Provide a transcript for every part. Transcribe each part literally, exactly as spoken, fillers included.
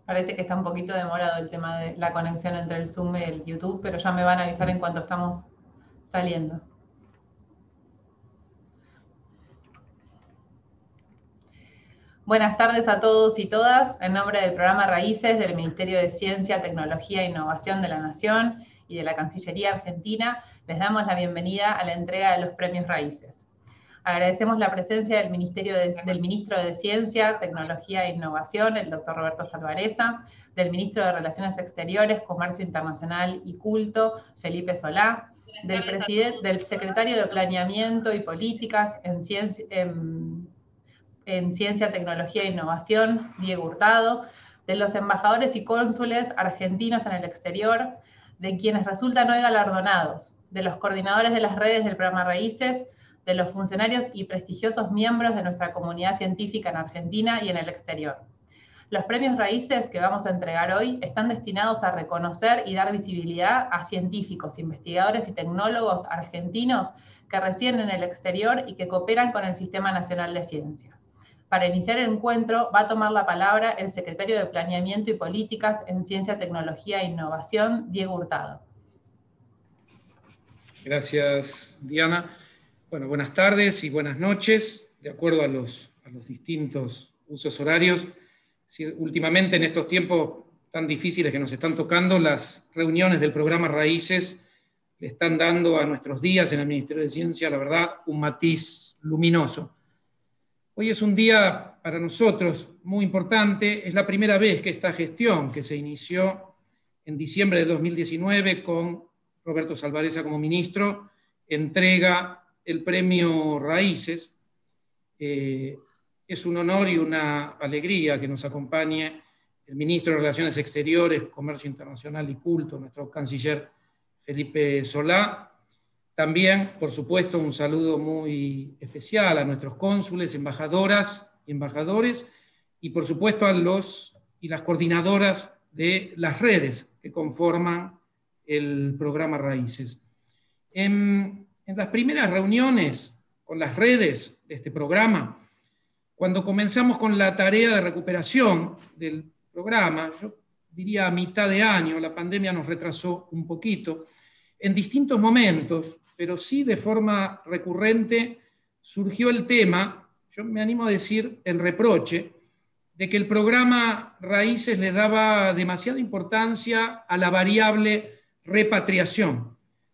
Parece que está un poquito demorado el tema de la conexión entre el Zoom y el YouTube, pero ya me van a avisar en cuanto estamos saliendo. Buenas tardes a todos y todas. En nombre del programa Raíces del Ministerio de Ciencia, Tecnología e Innovación de la Nación y de la Cancillería Argentina, les damos la bienvenida a la entrega de los premios Raíces. Agradecemos la presencia del, Ministerio de, del Ministro de Ciencia, Tecnología e Innovación, el doctor Roberto Salvarezza, del Ministro de Relaciones Exteriores, Comercio Internacional y Culto, Felipe Solá, del, del Secretario de Planeamiento y Políticas en Ciencia, en, en Ciencia, Tecnología e Innovación, Diego Hurtado, de los embajadores y cónsules argentinos en el exterior, de quienes resultan hoy galardonados, de los coordinadores de las redes del programa Raíces, de los funcionarios y prestigiosos miembros de nuestra comunidad científica en Argentina y en el exterior. Los premios Raíces que vamos a entregar hoy están destinados a reconocer y dar visibilidad a científicos, investigadores y tecnólogos argentinos que residen en el exterior y que cooperan con el Sistema Nacional de Ciencia. Para iniciar el encuentro va a tomar la palabra el Secretario de Planeamiento y Políticas en Ciencia, Tecnología e Innovación, Diego Hurtado. Gracias, Diana. Bueno, buenas tardes y buenas noches, de acuerdo a los, a los distintos usos horarios. Sí, últimamente, en estos tiempos tan difíciles que nos están tocando, las reuniones del programa Raíces le están dando a nuestros días en el Ministerio de Ciencia, la verdad, un matiz luminoso. Hoy es un día para nosotros muy importante, es la primera vez que esta gestión, que se inició en diciembre de dos mil diecinueve con Roberto Salvarezza como ministro, entrega el premio Raíces. Eh, es un honor y una alegría que nos acompañe el ministro de Relaciones Exteriores, Comercio Internacional y Culto, nuestro canciller Felipe Solá. También, por supuesto, un saludo muy especial a nuestros cónsules, embajadoras y embajadores, y por supuesto a los y las coordinadoras de las redes que conforman el programa Raíces. En, En las primeras reuniones con las redes de este programa, cuando comenzamos con la tarea de recuperación del programa, yo diría a mitad de año, la pandemia nos retrasó un poquito, en distintos momentos, pero sí de forma recurrente, surgió el tema, yo me animo a decir el reproche, de que el programa Raíces le daba demasiada importancia a la variable repatriación.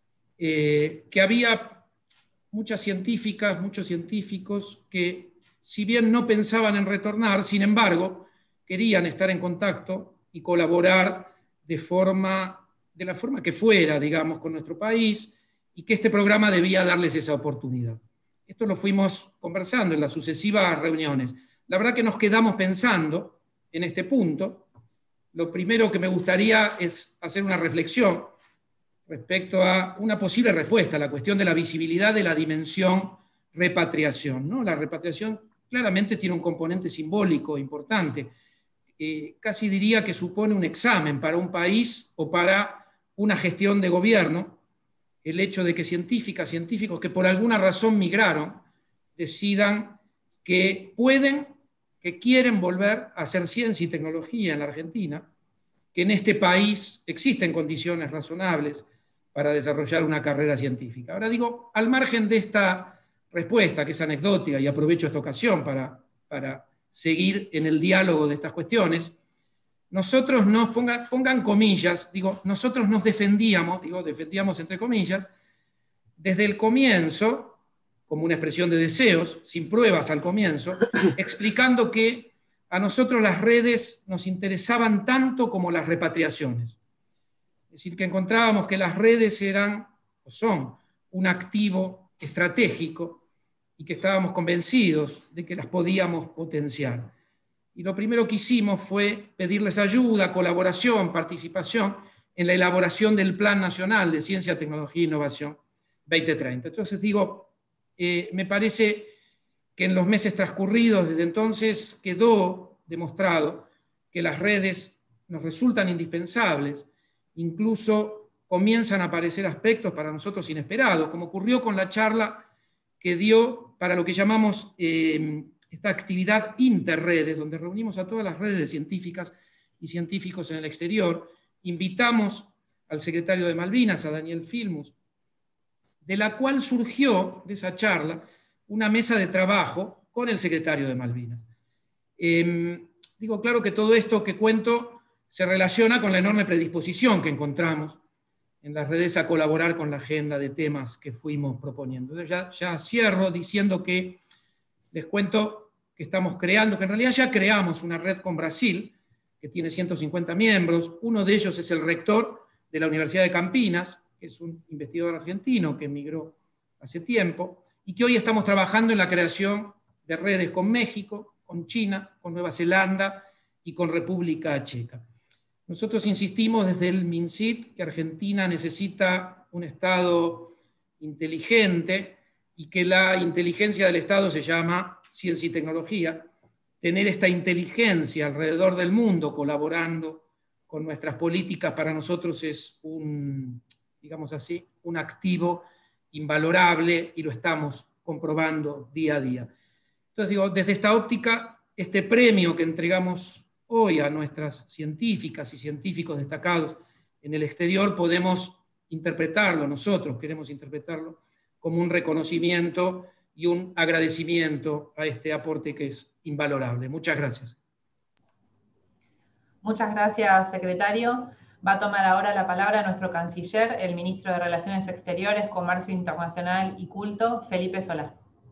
Eh, que había muchas científicas, muchos científicos que, si bien no pensaban en retornar, sin embargo, querían estar en contacto y colaborar de, forma, de la forma que fuera, digamos, con nuestro país, y que este programa debía darles esa oportunidad. Esto lo fuimos conversando en las sucesivas reuniones. La verdad que nos quedamos pensando en este punto. Lo primero que me gustaría es hacer una reflexión respecto a una posible respuesta a la cuestión de la visibilidad de la dimensión repatriación, ¿no? La repatriación claramente tiene un componente simbólico importante. Eh, casi diría que supone un examen para un país o para una gestión de gobierno, el hecho de que científicas, científicos que por alguna razón migraron, decidan que pueden, que quieren volver a hacer ciencia y tecnología en la Argentina, que en este país existen condiciones razonables para desarrollar una carrera científica. Ahora digo, al margen de esta respuesta, que es anecdótica, y aprovecho esta ocasión para, para seguir en el diálogo de estas cuestiones, nosotros nos, pongan, pongan comillas, digo, nosotros nos defendíamos, digo, defendíamos entre comillas, desde el comienzo, como una expresión de deseos, sin pruebas al comienzo, explicando que a nosotros las redes nos interesaban tanto como las repatriaciones. Es decir, que encontrábamos que las redes eran, o son, un activo estratégico y que estábamos convencidos de que las podíamos potenciar. Y lo primero que hicimos fue pedirles ayuda, colaboración, participación en la elaboración del Plan Nacional de Ciencia, Tecnología e Innovación veinte treinta. Entonces digo, eh, me parece que en los meses transcurridos desde entonces quedó demostrado que las redes nos resultan indispensables. Incluso comienzan a aparecer aspectos para nosotros inesperados, como ocurrió con la charla que dio para lo que llamamos eh, esta actividad interredes, donde reunimos a todas las redes científicas y científicos en el exterior. Invitamos al secretario de Malvinas, a Daniel Filmus, de la cual surgió, de esa charla, una mesa de trabajo con el secretario de Malvinas. Eh, digo, claro que todo esto que cuento se relaciona con la enorme predisposición que encontramos en las redes a colaborar con la agenda de temas que fuimos proponiendo. Entonces ya, ya cierro diciendo que les cuento que estamos creando, que en realidad ya creamos una red con Brasil, que tiene ciento cincuenta miembros. Uno de ellos es el rector de la Universidad de Campinas, que es un investigador argentino que emigró hace tiempo, y que hoy estamos trabajando en la creación de redes con México, con China, con Nueva Zelanda y con República Checa. Nosotros insistimos desde el MinSit que Argentina necesita un Estado inteligente y que la inteligencia del Estado se llama ciencia y tecnología. Tener esta inteligencia alrededor del mundo colaborando con nuestras políticas para nosotros es un, digamos así, un activo invalorable y lo estamos comprobando día a día. Entonces digo, desde esta óptica, este premio que entregamos hoy a nuestras científicas y científicos destacados en el exterior, podemos interpretarlo, nosotros queremos interpretarlo como un reconocimiento y un agradecimiento a este aporte que es invalorable. Muchas gracias. Muchas gracias, secretario. Va a tomar ahora la palabra nuestro canciller, el ministro de Relaciones Exteriores, Comercio Internacional y Culto, Felipe Solá.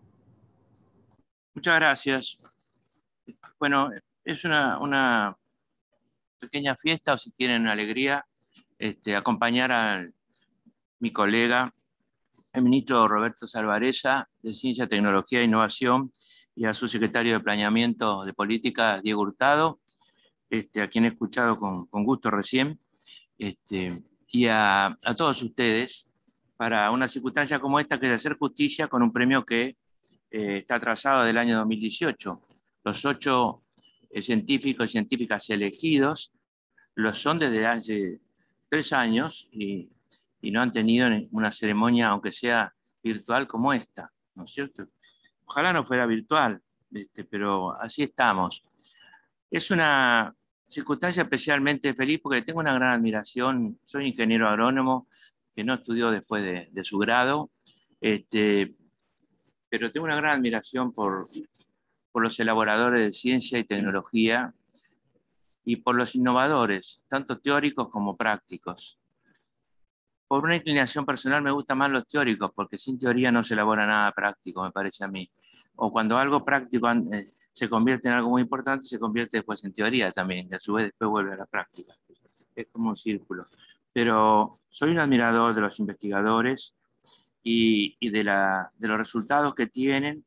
Muchas gracias. Bueno, es una, una pequeña fiesta, o si quieren una alegría, este, acompañar a mi colega, el ministro Roberto Salvarezza, de Ciencia, Tecnología e Innovación, y a su secretario de Planeamiento de Política, Diego Hurtado, este, a quien he escuchado con, con gusto recién, este, y a, a todos ustedes, para una circunstancia como esta, que es hacer justicia con un premio que eh, está atrasado del año dos mil dieciocho. Los ocho eh, científicos y científicas elegidos lo son desde hace tres años y, y no han tenido una ceremonia, aunque sea virtual, como esta, ¿no es cierto? Ojalá no fuera virtual, este, pero así estamos. Es una circunstancia especialmente feliz porque tengo una gran admiración. Soy ingeniero agrónomo que no estudió después de, de su grado, este, pero tengo una gran admiración por, por los elaboradores de ciencia y tecnología y por los innovadores, tanto teóricos como prácticos. Por una inclinación personal me gustan más los teóricos, porque sin teoría no se elabora nada práctico, me parece a mí. O cuando algo práctico eh, se convierte en algo muy importante, se convierte después en teoría también, y a su vez después vuelve a la práctica. Es como un círculo. Pero soy un admirador de los investigadores y, y de, la, de los resultados que tienen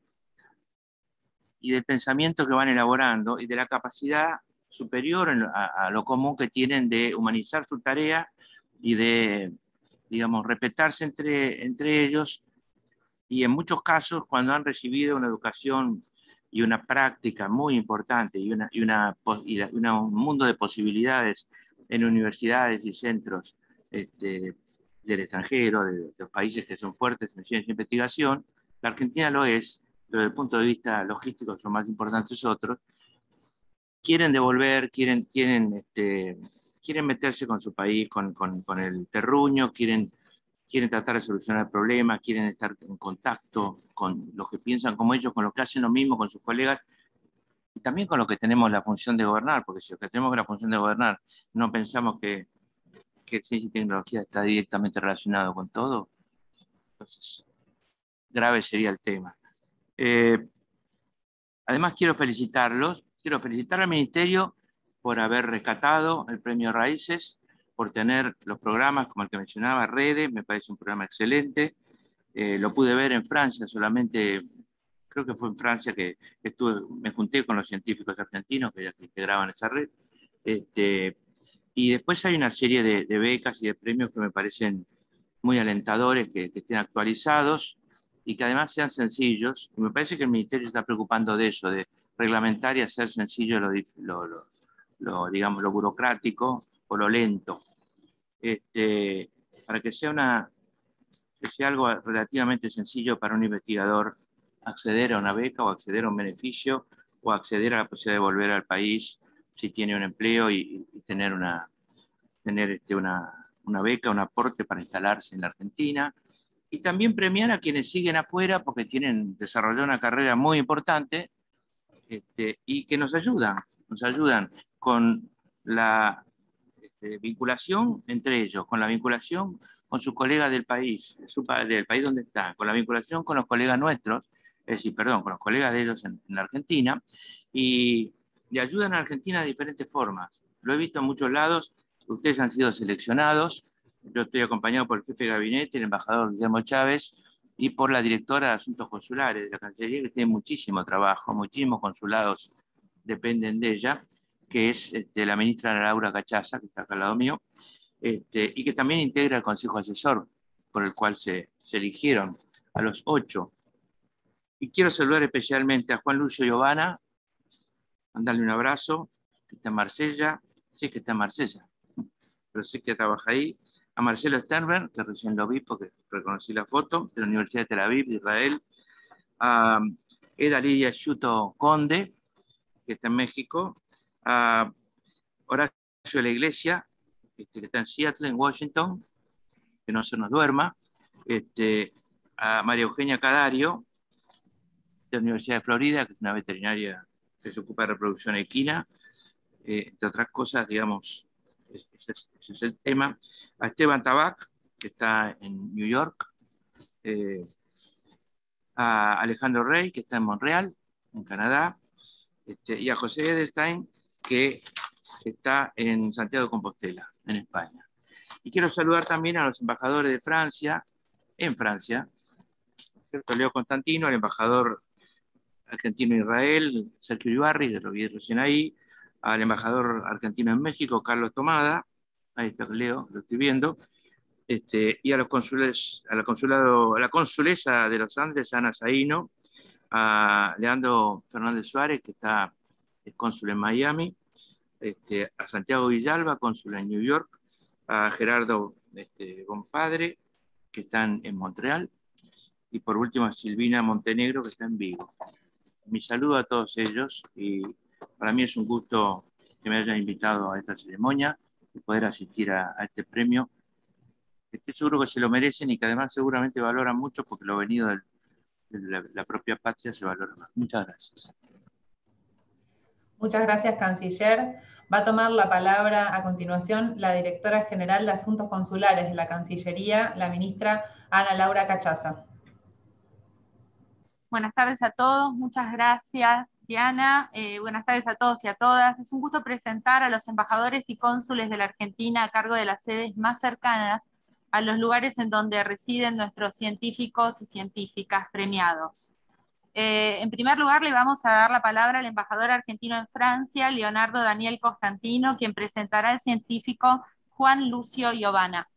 y del pensamiento que van elaborando y de la capacidad superior a, a lo común que tienen de humanizar su tarea y de, digamos, respetarse entre, entre ellos, y en muchos casos cuando han recibido una educación y una práctica muy importante y, una, y, una, y una, un mundo de posibilidades en universidades y centros este, del extranjero, de, de los países que son fuertes en ciencia e investigación. La Argentina lo es, pero desde el punto de vista logístico son más importantes otros. Quieren devolver, quieren, quieren, este, quieren meterse con su país, con, con, con el terruño, quieren, quieren tratar de solucionar problemas, quieren estar en contacto con los que piensan como ellos, con los que hacen lo mismo, con sus colegas, y también con los que tenemos la función de gobernar, porque si los que tenemos la función de gobernar no pensamos que, que ciencia y tecnología está directamente relacionado con todo, entonces grave sería el tema. Eh, además quiero felicitarlos, quiero felicitar al Ministerio por haber rescatado el premio Raíces, por tener los programas como el que mencionaba, Redes, me parece un programa excelente. Eh, lo pude ver en Francia, solamente, creo que fue en Francia que estuve, me junté con los científicos argentinos que, que integraban esa red. Este, y después hay una serie de, de becas y de premios que me parecen muy alentadores, que, que estén actualizados y que además sean sencillos. Y me parece que el Ministerio está preocupando de eso, de reglamentar y hacer sencillo lo, lo, lo, lo, digamos, lo burocrático o lo lento, este, para que sea, una, que sea algo relativamente sencillo para un investigador acceder a una beca o acceder a un beneficio o acceder a la posibilidad de volver al país si tiene un empleo y, y tener, una, tener este, una, una beca, un aporte para instalarse en la Argentina. Y también premiar a quienes siguen afuera porque tienen desarrollado una carrera muy importante este, y que nos ayudan, nos ayudan con la este, vinculación entre ellos, con la vinculación con sus colegas del país, su, del país donde están, con la vinculación con los colegas nuestros, es decir, perdón, con los colegas de ellos en, en la Argentina, y, y ayudan a Argentina de diferentes formas. Lo he visto en muchos lados, ustedes han sido seleccionados. Yo estoy acompañado por el jefe de gabinete, el embajador Guillermo Chávez, y por la directora de Asuntos Consulares de la Cancillería, que tiene muchísimo trabajo, muchísimos consulados dependen de ella, que es este, la ministra Laura Cachaza, que está acá al lado mío, este, y que también integra el Consejo Asesor, por el cual se, se eligieron a los ocho. Y quiero saludar especialmente a Juan Lucio Giovanna, mandarle un abrazo, que está en Marsella, sí que está en Marsella, pero sí que trabaja ahí. A Marcelo Sternberg, que recién lo vi porque reconocí la foto, de la Universidad de Tel Aviv, de Israel. A Eda Lidia Shuto Conde, que está en México. A Horacio de la Iglesia, este, que está en Seattle, en Washington, que no se nos duerma. Este, a María Eugenia Cadario, de la Universidad de Florida, que es una veterinaria que se ocupa de reproducción equina. Eh, entre otras cosas, digamos, ese es, ese es el tema. A Esteban Tabac, que está en New York. Eh, a Alejandro Rey, que está en Montreal, en Canadá. Este, y a José Edelstein, que está en Santiago de Compostela, en España. Y quiero saludar también a los embajadores de Francia, en Francia, ¿cierto? Leo Constantino, el embajador argentino en Israel, Sergio Ibarri, que lo vi recién ahí, al embajador argentino en México, Carlos Tomada, ahí está Leo, lo estoy viendo, este, y a los consules, a la, consulado, a la consulesa de los Andes, Ana Zaino, a Leandro Fernández Suárez, que está, es cónsul en Miami, este, a Santiago Villalba, cónsul en New York, a Gerardo este, Compadre, que están en Montreal, y por último a Silvina Montenegro, que está en Vigo. Mi saludo a todos ellos, y para mí es un gusto que me hayan invitado a esta ceremonia y poder asistir a, a este premio. Estoy seguro que se lo merecen y que además seguramente valoran mucho porque lo venido del, de la, la propia patria se valora más. Muchas gracias. Muchas gracias, canciller. Va a tomar la palabra a continuación la directora general de Asuntos Consulares de la Cancillería, la ministra Ana Laura Cachaza. Buenas tardes a todos, muchas gracias, Diana. Eh, buenas tardes a todos y a todas. Es un gusto presentar a los embajadores y cónsules de la Argentina a cargo de las sedes más cercanas a los lugares en donde residen nuestros científicos y científicas premiados. Eh, en primer lugar, le vamos a dar la palabra al embajador argentino en Francia, Leonardo Daniel Costantino, quien presentará al científico Juan Lucio Giovanna.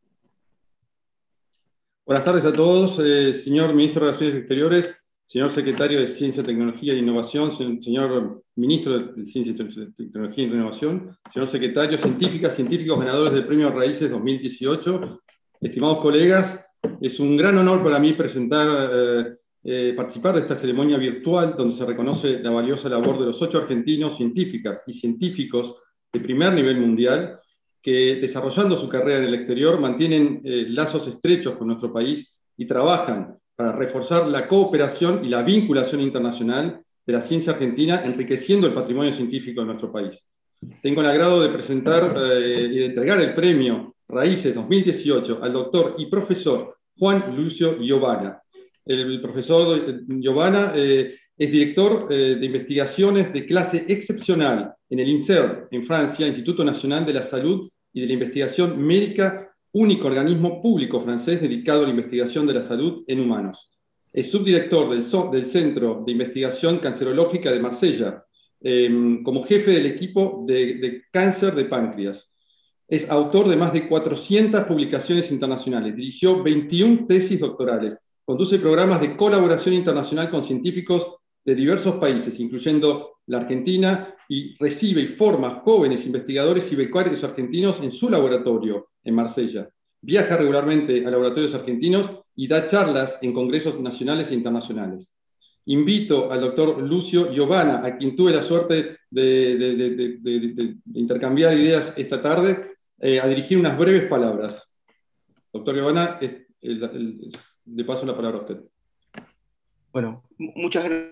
Buenas tardes a todos, eh, señor ministro de Relaciones Exteriores, señor secretario de Ciencia, Tecnología e Innovación, señor ministro de Ciencia, Tecnología e Innovación, señor secretario, científicas, científicos ganadores del Premio Raíces dos mil dieciocho, estimados colegas, es un gran honor para mí presentar, eh, eh, participar de esta ceremonia virtual donde se reconoce la valiosa labor de los ocho argentinos, científicas y científicos de primer nivel mundial, que desarrollando su carrera en el exterior mantienen eh, lazos estrechos con nuestro país y trabajan para reforzar la cooperación y la vinculación internacional de la ciencia argentina, enriqueciendo el patrimonio científico de nuestro país. Tengo el agrado de presentar eh, y de entregar el premio Raíces dos mil dieciocho al doctor y profesor Juan Lucio Giovanna. El profesor Giovanna eh, es director eh, de investigaciones de clase excepcional en el INSERM, en Francia, Instituto Nacional de la Salud y de la Investigación Médica, único organismo público francés dedicado a la investigación de la salud en humanos. Es subdirector del, so del Centro de Investigación Cancerológica de Marsella, eh, como jefe del equipo de, de cáncer de páncreas. Es autor de más de cuatrocientas publicaciones internacionales, dirigió veintiuna tesis doctorales, conduce programas de colaboración internacional con científicos de diversos países, incluyendo la Argentina, y recibe y forma jóvenes investigadores y becarios argentinos en su laboratorio en Marsella. Viaja regularmente a laboratorios argentinos y da charlas en congresos nacionales e internacionales. invito al doctor Lucio Giovanna, a quien tuve la suerte de, de, de, de, de, de intercambiar ideas esta tarde, eh, a dirigir unas breves palabras. Doctor Giovanna, el, el, el, le paso la palabra a usted. Bueno, muchas gracias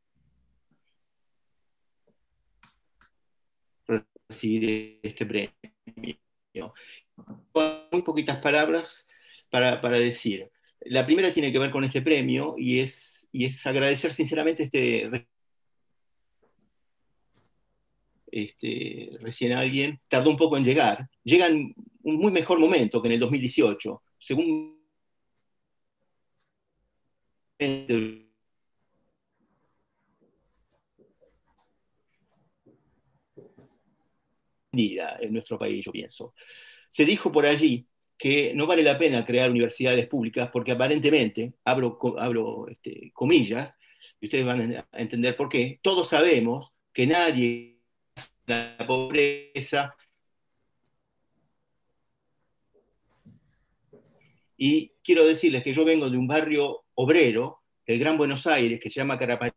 por recibir este premio. Muy poquitas palabras para, para decir. La primera tiene que ver con este premio y es, y es agradecer sinceramente este, este, recién alguien tardó un poco en llegar. Llega en un muy mejor momento que en el dos mil dieciocho. Según en nuestro país, yo pienso. Se dijo por allí que no vale la pena crear universidades públicas porque aparentemente, abro, abro este, comillas, y ustedes van a entender por qué, todos sabemos que nadie la pobreza y quiero decirles que yo vengo de un barrio obrero, el Gran Buenos Aires, que se llama Carapachay,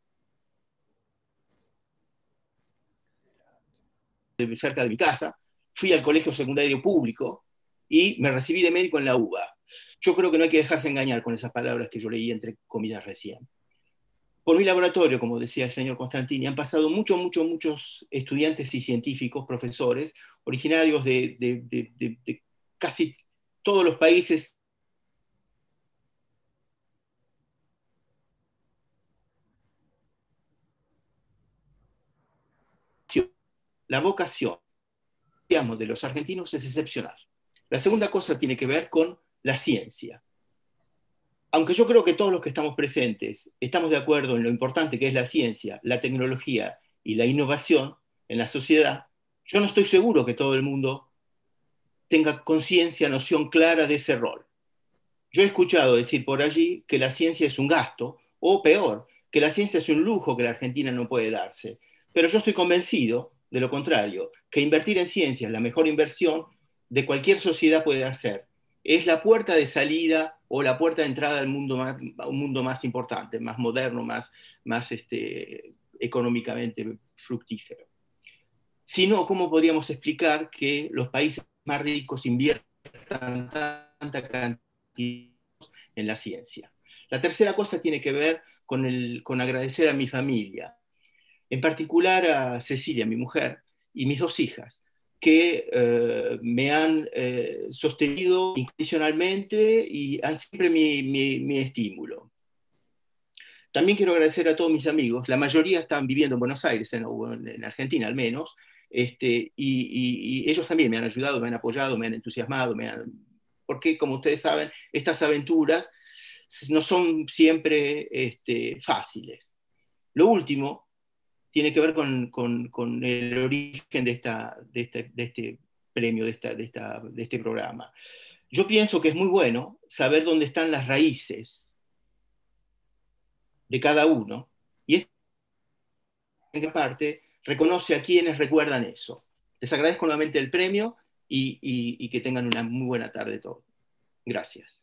cerca de mi casa, fui al colegio secundario público y me recibí de médico en la U B A. Yo creo que no hay que dejarse engañar con esas palabras que yo leí entre comillas recién. Por mi laboratorio, como decía el señor Constantini, han pasado muchos, muchos, muchos estudiantes y científicos, profesores, originarios de, de, de, de, de casi todos los países. La vocación, digamos, de los argentinos es excepcional. La segunda cosa tiene que ver con la ciencia. Aunque yo creo que todos los que estamos presentes estamos de acuerdo en lo importante que es la ciencia, la tecnología y la innovación en la sociedad, yo no estoy seguro que todo el mundo tenga conciencia, noción clara de ese rol. Yo he escuchado decir por allí que la ciencia es un gasto, o peor, que la ciencia es un lujo que la Argentina no puede darse. Pero yo estoy convencido de lo contrario, que invertir en ciencia es la mejor inversión de cualquier sociedad puede hacer. Es la puerta de salida o la puerta de entrada al mundo más, a un mundo más importante, más moderno, más, más este, económicamente fructífero. Si no, ¿cómo podríamos explicar que los países más ricos inviertan tanta cantidad en la ciencia? La tercera cosa tiene que ver con, el, con agradecer a mi familia, en particular a Cecilia, mi mujer, y mis dos hijas, que eh, me han eh, sostenido incondicionalmente y han siempre mi, mi, mi estímulo. También quiero agradecer a todos mis amigos, la mayoría están viviendo en Buenos Aires, en, en Argentina al menos, este, y, y, y ellos también me han ayudado, me han apoyado, me han entusiasmado, me han, porque como ustedes saben, estas aventuras no son siempre este, fáciles. Lo último tiene que ver con, con, con el origen de, esta, de, este, de este premio, de, esta, de, esta, de este programa. Yo pienso que es muy bueno saber dónde están las raíces de cada uno, y en qué parte reconoce a quienes recuerdan eso. Les agradezco nuevamente el premio y, y, y que tengan una muy buena tarde todos. Gracias.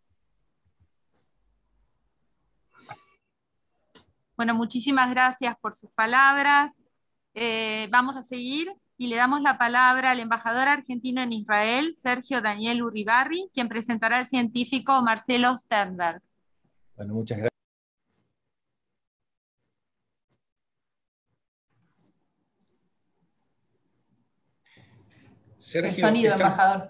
Bueno, muchísimas gracias por sus palabras. Eh, vamos a seguir y le damos la palabra al embajador argentino en Israel, Sergio Daniel Uribarri, quien presentará al científico Marcelo Sternberg. Bueno, muchas gracias. Sergio, el sonido, está... embajador.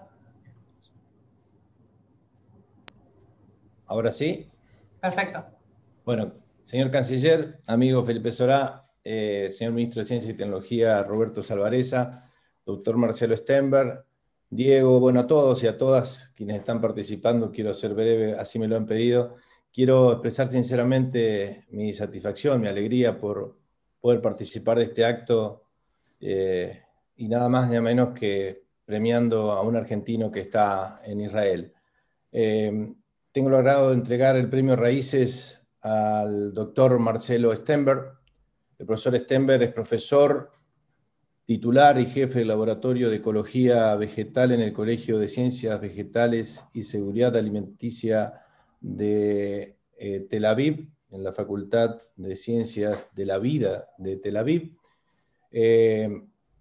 ¿Ahora sí? Perfecto. Bueno, señor canciller, amigo Felipe Solá, eh, señor ministro de Ciencia y Tecnología Roberto Salvareza, doctor Marcelo Sternberg, Diego, bueno, a todos y a todas quienes están participando, quiero ser breve, así me lo han pedido. Quiero expresar sinceramente mi satisfacción, mi alegría por poder participar de este acto eh, y nada más ni menos que premiando a un argentino que está en Israel. Eh, tengo el agrado de entregar el premio Raíces al doctor Marcelo Sternberg. El profesor Sternberg es profesor titular y jefe del Laboratorio de Ecología Vegetal en el Colegio de Ciencias Vegetales y Seguridad Alimenticia de eh, Tel Aviv, en la Facultad de Ciencias de la Vida de Tel Aviv. Eh,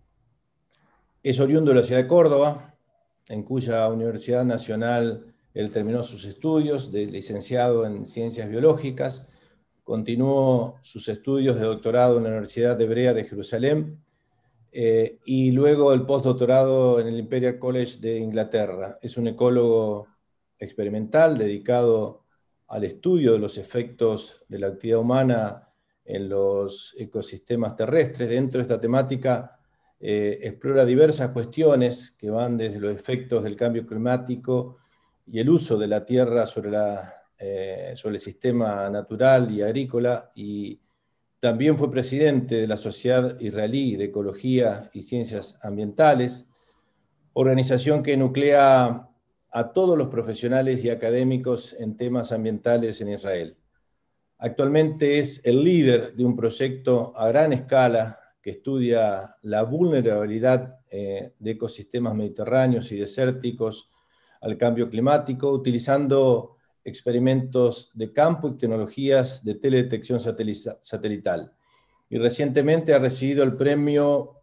es oriundo de la ciudad de Córdoba, en cuya Universidad Nacional él terminó sus estudios de licenciado en Ciencias Biológicas, continuó sus estudios de doctorado en la Universidad Hebrea de Jerusalén, eh, y luego el postdoctorado en el Imperial College de Inglaterra. Es un ecólogo experimental dedicado al estudio de los efectos de la actividad humana en los ecosistemas terrestres. Dentro de esta temática eh, explora diversas cuestiones que van desde los efectos del cambio climático y el uso de la tierra sobre, la, eh, sobre el sistema natural y agrícola, y también fue presidente de la Sociedad Israelí de Ecología y Ciencias Ambientales, organización que nuclea a todos los profesionales y académicos en temas ambientales en Israel. Actualmente es el líder de un proyecto a gran escala que estudia la vulnerabilidad eh, de ecosistemas mediterráneos y desérticos al cambio climático, utilizando experimentos de campo y tecnologías de teledetección satelital. Y recientemente ha recibido el premio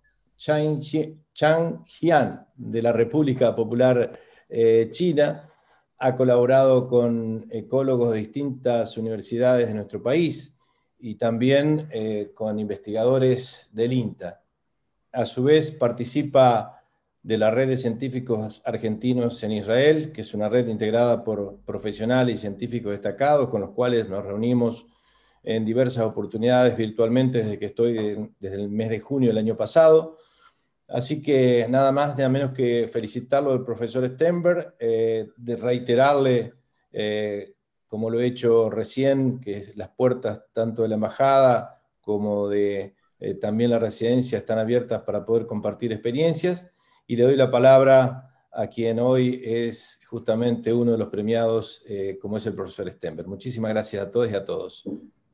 Changjian de la República Popular eh, China. Ha colaborado con ecólogos de distintas universidades de nuestro país y también eh, con investigadores del INTA. A su vez participa de la red de científicos argentinos en Israel, que es una red integrada por profesionales y científicos destacados, con los cuales nos reunimos en diversas oportunidades virtualmente desde que estoy, de, desde el mes de junio del año pasado. Así que nada más, nada menos que felicitarlo al profesor Stenberg, eh, de reiterarle, eh, como lo he hecho recién, que las puertas tanto de la embajada como de eh, también la residencia están abiertas para poder compartir experiencias. Y le doy la palabra a quien hoy es justamente uno de los premiados, eh, como es el profesor Stenberg. Muchísimas gracias a todos y a todos.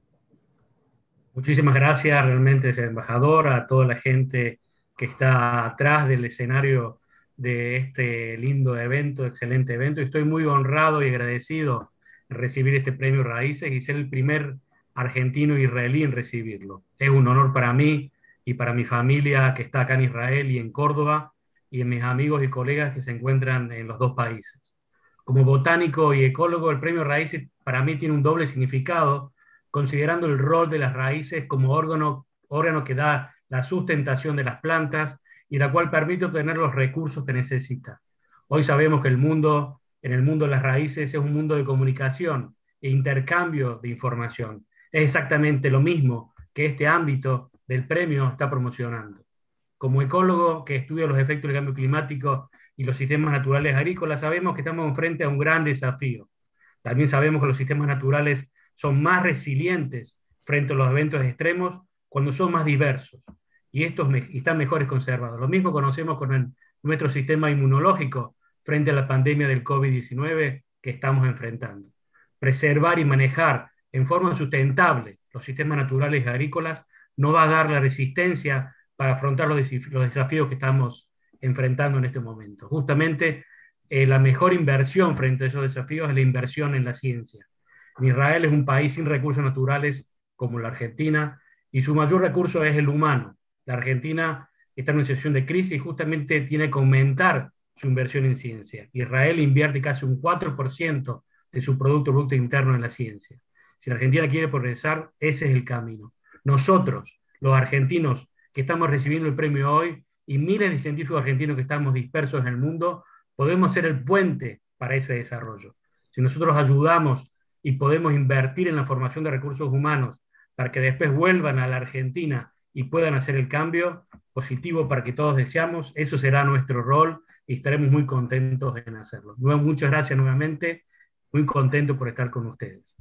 Muchísimas gracias realmente, señor embajador, a toda la gente que está atrás del escenario de este lindo evento, excelente evento. Estoy muy honrado y agradecido de recibir este premio Raíces y ser el primer argentino israelí en recibirlo. Es un honor para mí y para mi familia que está acá en Israel y en Córdoba, y en mis amigos y colegas que se encuentran en los dos países. Como botánico y ecólogo, el premio Raíces para mí tiene un doble significado, considerando el rol de las raíces como órgano, órgano que da la sustentación de las plantas y la cual permite obtener los recursos que necesita. Hoy sabemos que el mundo, en el mundo de las raíces, es un mundo de comunicación e intercambio de información. Es exactamente lo mismo que este ámbito del premio está promocionando. Como ecólogo que estudia los efectos del cambio climático y los sistemas naturales agrícolas, sabemos que estamos frente a un gran desafío. También sabemos que los sistemas naturales son más resilientes frente a los eventos extremos cuando son más diversos, y estos me, están mejores conservados. Lo mismo conocemos con el, nuestro sistema inmunológico frente a la pandemia del COVID diecinueve que estamos enfrentando. Preservar y manejar en forma sustentable los sistemas naturales y agrícolas no va a dar la resistencia para afrontar los, los desafíos que estamos enfrentando en este momento. Justamente eh, la mejor inversión frente a esos desafíos es la inversión en la ciencia. Israel es un país sin recursos naturales como la Argentina, y su mayor recurso es el humano. La Argentina está en una situación de crisis y justamente tiene que aumentar su inversión en ciencia. Israel invierte casi un cuatro por ciento de su Producto Bruto Interno en la ciencia. Si la Argentina quiere progresar, ese es el camino. Nosotros, los argentinos que estamos recibiendo el premio hoy, y miles de científicos argentinos que estamos dispersos en el mundo, podemos ser el puente para ese desarrollo. Si nosotros ayudamos y podemos invertir en la formación de recursos humanos para que después vuelvan a la Argentina y puedan hacer el cambio positivo para que todos deseamos, eso será nuestro rol y estaremos muy contentos en hacerlo. Muchas gracias nuevamente, muy contento por estar con ustedes.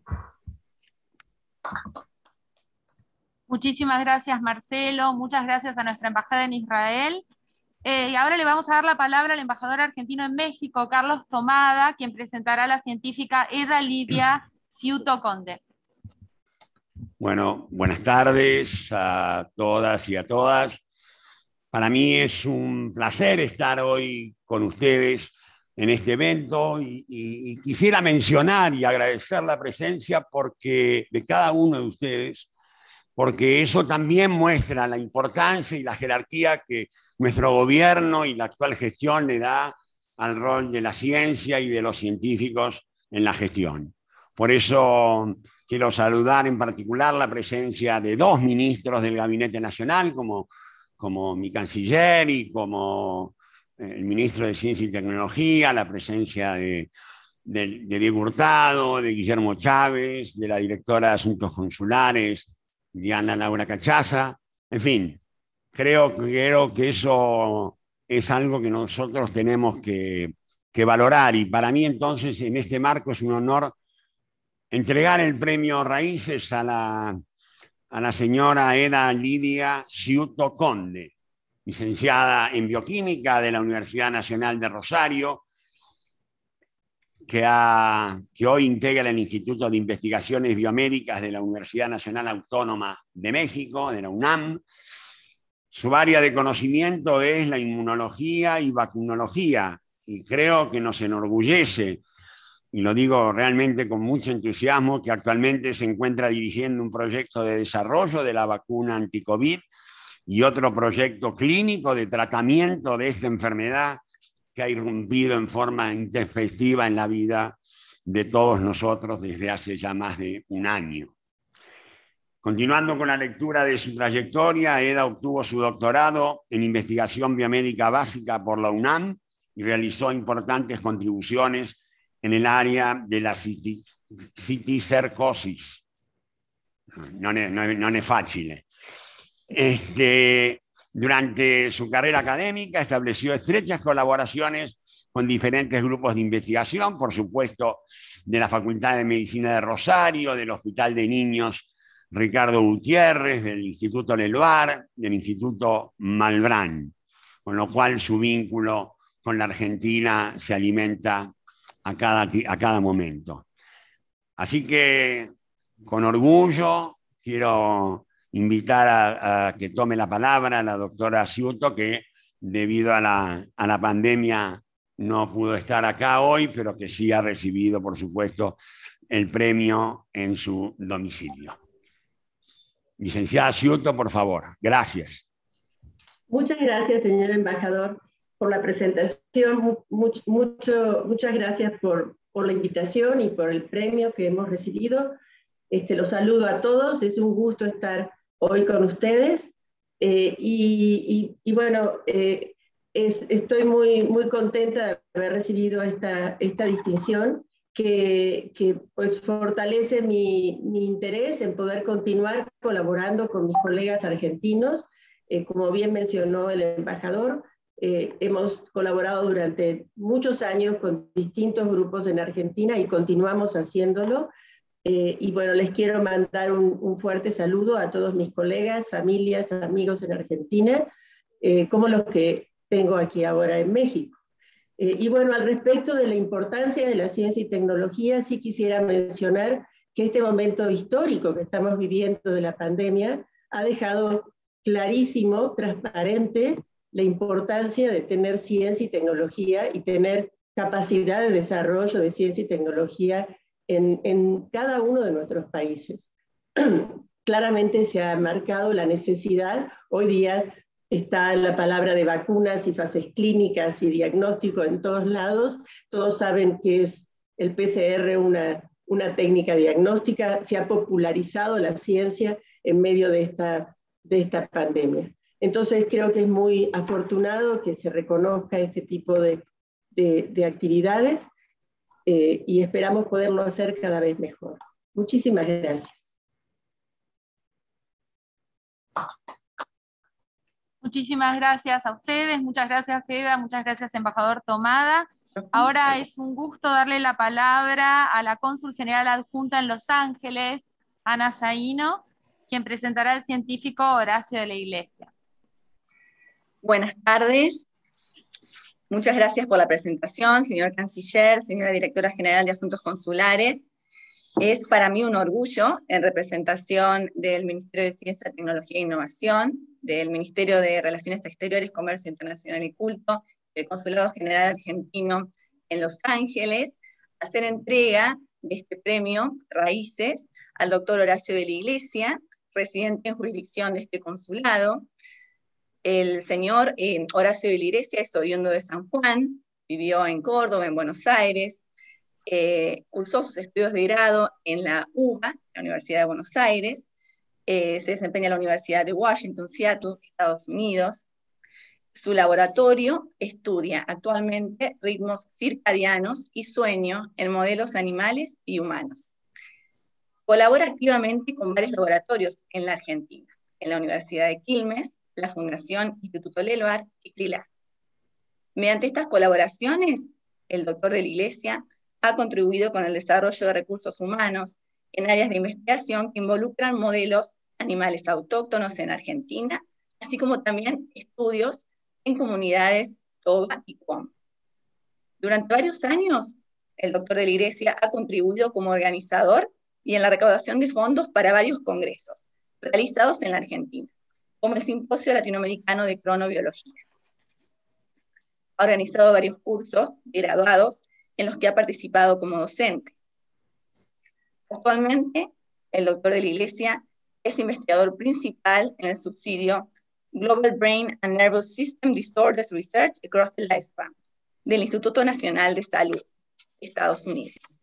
Muchísimas gracias, Marcelo, muchas gracias a nuestra embajada en Israel. Eh, y ahora le vamos a dar la palabra al embajador argentino en México, Carlos Tomada, quien presentará a la científica Eda Lidia Ciuto Conde. Bueno, buenas tardes a todas y a todas. Para mí es un placer estar hoy con ustedes en este evento y, y, y quisiera mencionar y agradecer la presencia porque, de cada uno de ustedes, porque eso también muestra la importancia y la jerarquía que nuestro gobierno y la actual gestión le da al rol de la ciencia y de los científicos en la gestión. Por eso quiero saludar en particular la presencia de dos ministros del Gabinete Nacional, como, como mi canciller y como el ministro de Ciencia y Tecnología, la presencia de, de, de Diego Hurtado, de Guillermo Chávez, de la directora de Asuntos Consulares, Diana Laura Cachaza. En fin, creo, creo que eso es algo que nosotros tenemos que, que valorar, y para mí entonces en este marco es un honor entregar el premio Raíces a la, a la señora Eda Lidia Ciuto Conde, licenciada en Bioquímica de la Universidad Nacional de Rosario, que, ha, que hoy integra el Instituto de Investigaciones Biomédicas de la Universidad Nacional Autónoma de México, de la UNAM. Su área de conocimiento es la inmunología y vacunología, y creo que nos enorgullece, y lo digo realmente con mucho entusiasmo, que actualmente se encuentra dirigiendo un proyecto de desarrollo de la vacuna anti-COVID y otro proyecto clínico de tratamiento de esta enfermedad que ha irrumpido en forma intempestiva en la vida de todos nosotros desde hace ya más de un año. Continuando con la lectura de su trayectoria, Eda obtuvo su doctorado en investigación biomédica básica por la UNAM y realizó importantes contribuciones en el área de la citicercosis. No es no, no no fácil. Este, durante su carrera académica estableció estrechas colaboraciones con diferentes grupos de investigación, por supuesto, de la Facultad de Medicina de Rosario, del Hospital de Niños Ricardo Gutiérrez, del Instituto Leluar, del Instituto Malbrán, con lo cual su vínculo con la Argentina se alimenta a cada, a cada momento. Así que, con orgullo, quiero invitar a, a que tome la palabra a la doctora Ciuto, que debido a la, a la pandemia no pudo estar acá hoy, pero que sí ha recibido, por supuesto, el premio en su domicilio. Licenciada Ciuto, por favor. Gracias. Muchas gracias, señor embajador, por la presentación. Much, mucho, muchas gracias por, por la invitación y por el premio que hemos recibido. Este, los saludo a todos. Es un gusto estar hoy con ustedes. Eh, y, y, y bueno, eh, es, estoy muy, muy contenta de haber recibido esta, esta distinción. Que, que pues fortalece mi, mi interés en poder continuar colaborando con mis colegas argentinos. Eh, como bien mencionó el embajador, eh, hemos colaborado durante muchos años con distintos grupos en Argentina y continuamos haciéndolo. Eh, y bueno, les quiero mandar un, un fuerte saludo a todos mis colegas, familias, amigos en Argentina, eh, como los que tengo aquí ahora en México. Eh, y bueno, al respecto de la importancia de la ciencia y tecnología, sí quisiera mencionar que este momento histórico que estamos viviendo de la pandemia ha dejado clarísimo, transparente, la importancia de tener ciencia y tecnología y tener capacidad de desarrollo de ciencia y tecnología en, en cada uno de nuestros países. Claramente se ha marcado la necesidad, hoy día está la palabra de vacunas y fases clínicas y diagnóstico en todos lados. Todos saben que es el P C R una, una técnica diagnóstica. Se ha popularizado la ciencia en medio de esta, de esta pandemia. Entonces creo que es muy afortunado que se reconozca este tipo de, de, de actividades eh, y esperamos poderlo hacer cada vez mejor. Muchísimas gracias. Muchísimas gracias a ustedes, muchas gracias Eda, muchas gracias embajador Tomada. Ahora es un gusto darle la palabra a la cónsul general adjunta en Los Ángeles, Ana Zaino, quien presentará al científico Horacio de la Iglesia. Buenas tardes, muchas gracias por la presentación, señor canciller, señora directora general de Asuntos Consulares. Es para mí un orgullo, en representación del Ministerio de Ciencia, Tecnología e Innovación, del Ministerio de Relaciones Exteriores, Comercio Internacional y Culto, del Consulado General Argentino en Los Ángeles, a hacer entrega de este premio Raíces al doctor Horacio de la Iglesia, residente en jurisdicción de este consulado. El señor eh, Horacio de la Iglesia es oriundo de San Juan, vivió en Córdoba, en Buenos Aires, eh, cursó sus estudios de grado en la U B A, la Universidad de Buenos Aires, eh, se desempeña en la Universidad de Washington, Seattle, Estados Unidos. Su laboratorio estudia actualmente ritmos circadianos y sueño en modelos animales y humanos. Colabora activamente con varios laboratorios en la Argentina, en la Universidad de Quilmes, la Fundación Instituto Leluar y CRILAR. Mediante estas colaboraciones, el doctor de la Iglesia ha contribuido con el desarrollo de recursos humanos en áreas de investigación que involucran modelos animales autóctonos en Argentina, así como también estudios en comunidades Toba y Cuom. Durante varios años, el doctor de la Iglesia ha contribuido como organizador y en la recaudación de fondos para varios congresos realizados en la Argentina, como el Simposio Latinoamericano de Cronobiología. Ha organizado varios cursos de graduados en los que ha participado como docente. Actualmente, el doctor de la Iglesia es investigador principal en el subsidio Global Brain and Nervous System Disorders Research Across the Lifespan del Instituto Nacional de Salud, Estados Unidos.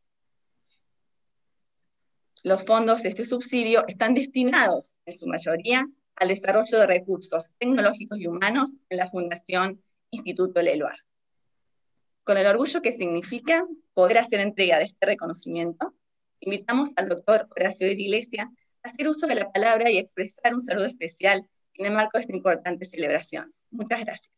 Los fondos de este subsidio están destinados, en su mayoría, al desarrollo de recursos tecnológicos y humanos en la Fundación Instituto Leluar. Con el orgullo que significa poder hacer entrega de este reconocimiento, invitamos al doctor Horacio de la Iglesia a hacer uso de la palabra y expresar un saludo especial en el marco de esta importante celebración. Muchas gracias.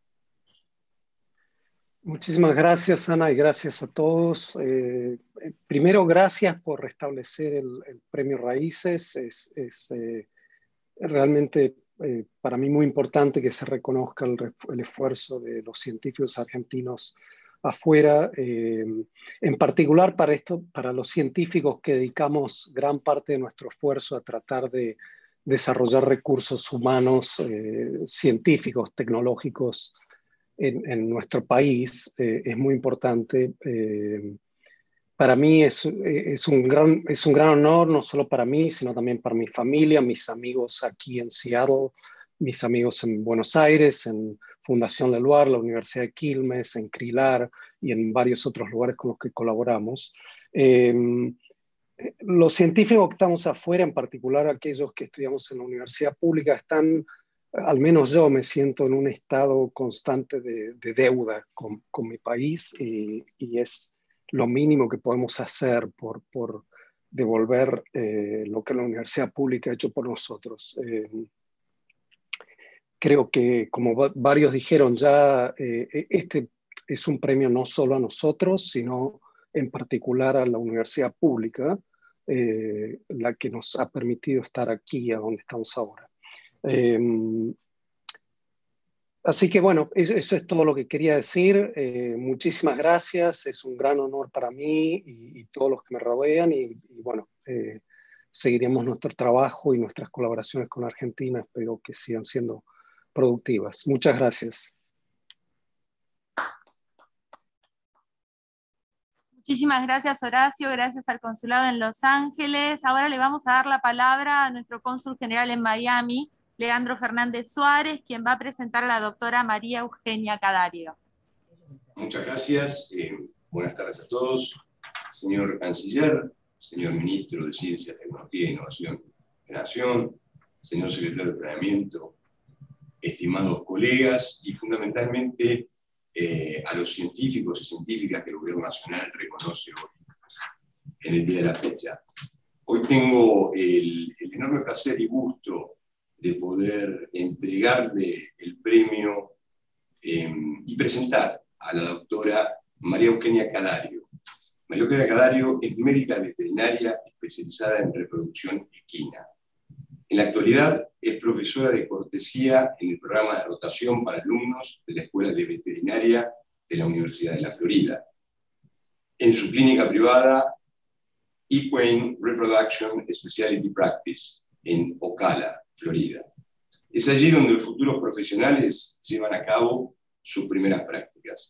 Muchísimas gracias, Ana, y gracias a todos. Eh, primero, gracias por restablecer el, el premio Raíces. Es, es eh, realmente eh, para mí muy importante que se reconozca el, el esfuerzo de los científicos argentinos afuera, eh, en particular para, esto, para los científicos que dedicamos gran parte de nuestro esfuerzo a tratar de desarrollar recursos humanos, eh, científicos, tecnológicos, En, en nuestro país. Eh, es muy importante. Eh, para mí es, es, un gran, es un gran honor, no solo para mí, sino también para mi familia, mis amigos aquí en Seattle, mis amigos en Buenos Aires, en Fundación Leluar, la Universidad de Quilmes, en CRILAR y en varios otros lugares con los que colaboramos. Eh, los científicos que estamos afuera, en particular aquellos que estudiamos en la universidad pública, están, al menos yo me siento en un estado constante de, de deuda con, con mi país y, y es lo mínimo que podemos hacer por, por devolver eh, lo que la universidad pública ha hecho por nosotros. Eh, creo que, como varios dijeron ya, eh, este es un premio no solo a nosotros, sino en particular a la universidad pública, eh, la que nos ha permitido estar aquí, a donde estamos ahora. Eh, así que bueno, eso, eso es todo lo que quería decir. Eh, muchísimas gracias, es un gran honor para mí y, y todos los que me rodean y, y bueno, eh, seguiremos nuestro trabajo y nuestras colaboraciones con Argentina, espero que sigan siendo productivas. Muchas gracias. Muchísimas gracias, Horacio, gracias al consulado en Los Ángeles. Ahora le vamos a dar la palabra a nuestro cónsul general en Miami, Leandro Fernández Suárez, quien va a presentar a la doctora María Eugenia Cadario. Muchas gracias. Eh, buenas tardes a todos. Señor Canciller, señor Ministro de Ciencia, Tecnología e Innovación de Nación, señor Secretario de Planeamiento, estimados colegas y fundamentalmente eh, a los científicos y científicas que el Gobierno Nacional reconoce hoy, en el día de la fecha. Hoy tengo el, el enorme placer y gusto de poder entregarle el premio eh, y presentar a la doctora María Eugenia Cadario. María Eugenia Cadario es médica veterinaria especializada en reproducción equina. En la actualidad es profesora de cortesía en el programa de rotación para alumnos de la Escuela de Veterinaria de la Universidad de la Florida. En su clínica privada, Equine Reproduction Specialty Practice, en Ocala, Florida. Es allí donde los futuros profesionales llevan a cabo sus primeras prácticas.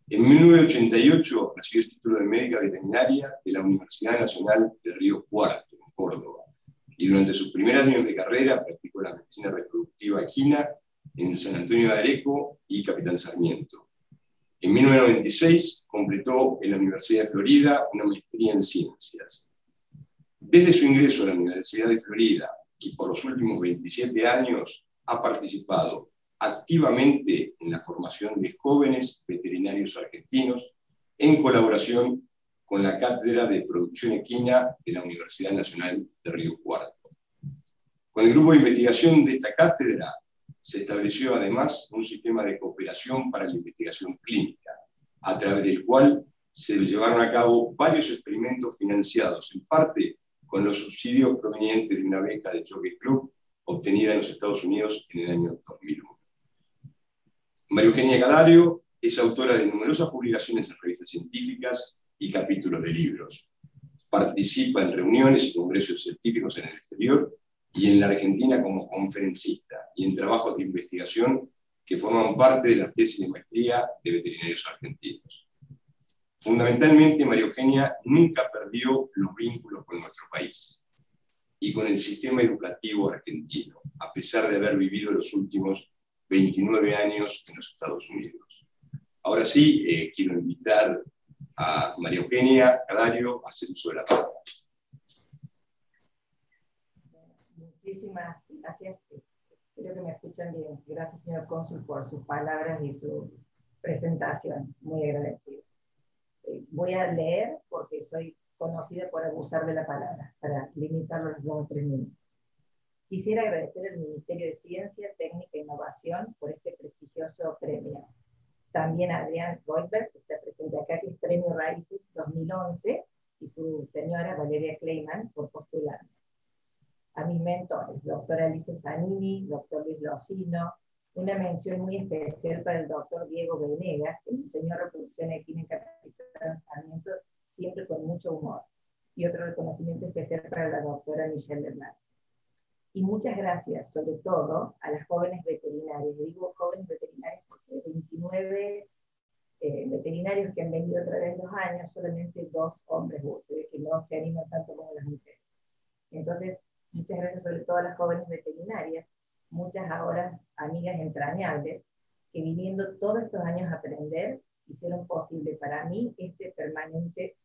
En mil novecientos ochenta y ocho recibió el título de médica veterinaria de la Universidad Nacional de Río Cuarto, en Córdoba, y durante sus primeros años de carrera practicó la medicina reproductiva equina en San Antonio de Areco y Capitán Sarmiento. En mil novecientos noventa y seis completó en la Universidad de Florida una maestría en ciencias. Desde su ingreso a la Universidad de Florida y por los últimos veintisiete años ha participado activamente en la formación de jóvenes veterinarios argentinos en colaboración con la Cátedra de Producción Equina de la Universidad Nacional de Río Cuarto. Con el grupo de investigación de esta cátedra se estableció además un sistema de cooperación para la investigación clínica, a través del cual se llevaron a cabo varios experimentos financiados en parte con los subsidios provenientes de una beca de Jockey Club obtenida en los Estados Unidos en el año dos mil uno. María Eugenia Cadario es autora de numerosas publicaciones en revistas científicas y capítulos de libros. Participa en reuniones y congresos científicos en el exterior y en la Argentina como conferencista y en trabajos de investigación que forman parte de las tesis de maestría de veterinarios argentinos. Fundamentalmente, María Eugenia nunca perdió los vínculos con nuestro país y con el sistema educativo argentino, a pesar de haber vivido los últimos veintinueve años en los Estados Unidos. Ahora sí, eh, quiero invitar a María Eugenia Cadario a hacer uso de la palabra. Muchísimas gracias. Creo que me escuchan bien. Gracias, señor cónsul, por sus palabras y su presentación. Muy agradecido. Eh, voy a leer porque soy conocida por abusar de la palabra, para limitarlo a los dos o tres minutos. Quisiera agradecer al Ministerio de Ciencia, Técnica e Innovación por este prestigioso premio. También a Adrián Goldberg, que está presente acá, que es Premio Raíces dos mil once, y su señora Valeria Kleiman por postularme. A mis mentores, doctora Alice Zanini, doctor Luis Locino, una mención muy especial para el doctor Diego Venegas, que me enseñó reproducción equina en Capitán Sarmiento, siempre con mucho humor. Y otro reconocimiento especial para la doctora Michelle Bernard. Y muchas gracias, sobre todo, a las jóvenes veterinarias. Digo jóvenes veterinarias porque veintinueve eh, veterinarios que han venido a través de los años, solamente dos hombres, ustedes que no se animan tanto como las mujeres. Entonces, muchas gracias sobre todo a las jóvenes veterinarias, muchas ahora amigas entrañables, que viniendo todos estos años a aprender, hicieron posible para mí este permanente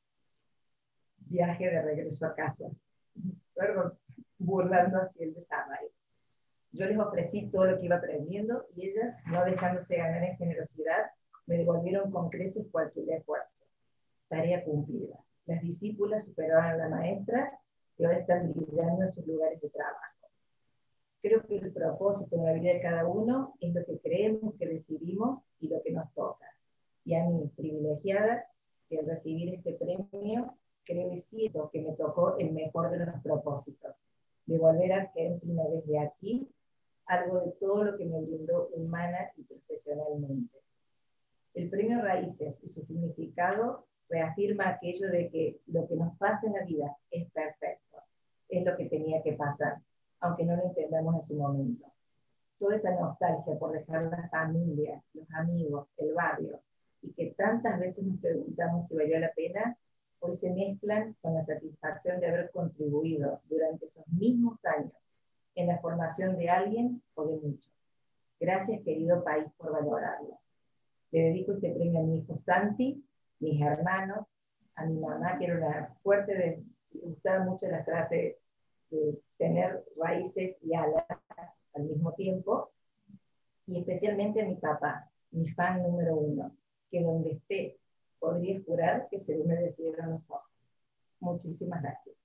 viaje de regreso a casa. Perdón, burlando así el desarrollo. Yo les ofrecí todo lo que iba aprendiendo y ellas, no dejándose ganar en generosidad, me devolvieron con creces cualquier esfuerzo. Tarea cumplida. Las discípulas superaron a la maestra y ahora están brillando en sus lugares de trabajo. Creo que el propósito en la vida de cada uno es lo que creemos que recibimos y lo que nos toca. Y a mí, privilegiada, que al recibir este premio, creo y siento que me tocó el mejor de los propósitos, de volver a Argentina desde aquí, algo de todo lo que me brindó humana y profesionalmente. El premio Raíces y su significado reafirma aquello de que lo que nos pasa en la vida es perfecto, es lo que tenía que pasar, aunque no lo entendamos en su momento. Toda esa nostalgia por dejar la familia, los amigos, el barrio, y que tantas veces nos preguntamos si valió la pena, hoy se mezclan con la satisfacción de haber contribuido durante esos mismos años en la formación de alguien o de muchos. Gracias, querido país, por valorarlo. Le dedico este premio a mi hijo Santi, mis hermanos, a mi mamá, que era una fuerte, de, le gustaba mucho la frase de tener raíces y alas al mismo tiempo, y especialmente a mi papá, mi fan número uno, que donde esté, podría jurar que se le humedecieron los ojos. Muchísimas gracias.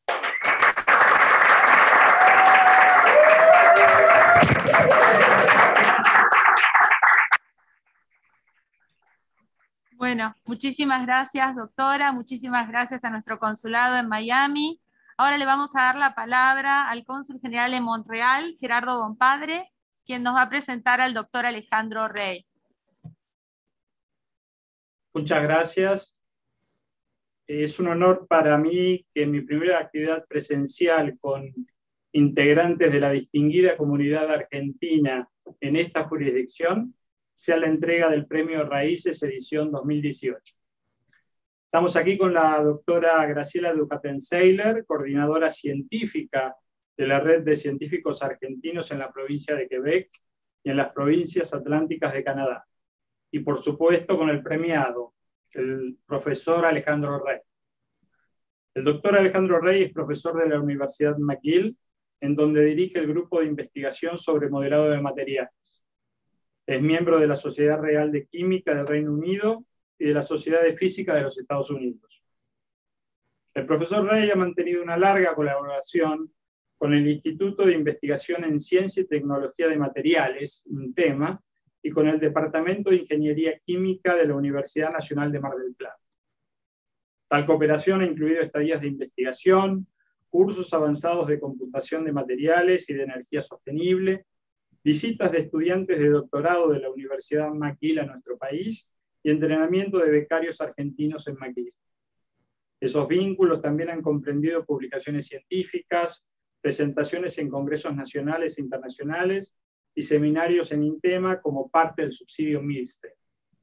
Bueno, muchísimas gracias, doctora. Muchísimas gracias a nuestro consulado en Miami. Ahora le vamos a dar la palabra al cónsul general en Montreal, Gerardo Bompadre, quien nos va a presentar al doctor Alejandro Rey. Muchas gracias. Es un honor para mí que en mi primera actividad presencial con integrantes de la distinguida comunidad argentina en esta jurisdicción sea la entrega del Premio Raíces edición dos mil dieciocho. Estamos aquí con la doctora Graciela Ducatenseiler, coordinadora científica de la Red de Científicos Argentinos en la provincia de Quebec y en las provincias atlánticas de Canadá. Y por supuesto con el premiado, el profesor Alejandro Rey. El doctor Alejandro Rey es profesor de la Universidad McGill, en donde dirige el grupo de investigación sobre modelado de materiales. Es miembro de la Sociedad Real de Química del Reino Unido y de la Sociedad de Física de los Estados Unidos. El profesor Rey ha mantenido una larga colaboración con el Instituto de Investigación en Ciencia y Tecnología de Materiales, INTEMA, y con el Departamento de Ingeniería Química de la Universidad Nacional de Mar del Plata. Tal cooperación ha incluido estadías de investigación, cursos avanzados de computación de materiales y de energía sostenible, visitas de estudiantes de doctorado de la Universidad McGill a nuestro país y entrenamiento de becarios argentinos en McGill. Esos vínculos también han comprendido publicaciones científicas, presentaciones en congresos nacionales e internacionales y seminarios en INTEMA como parte del subsidio Milstein.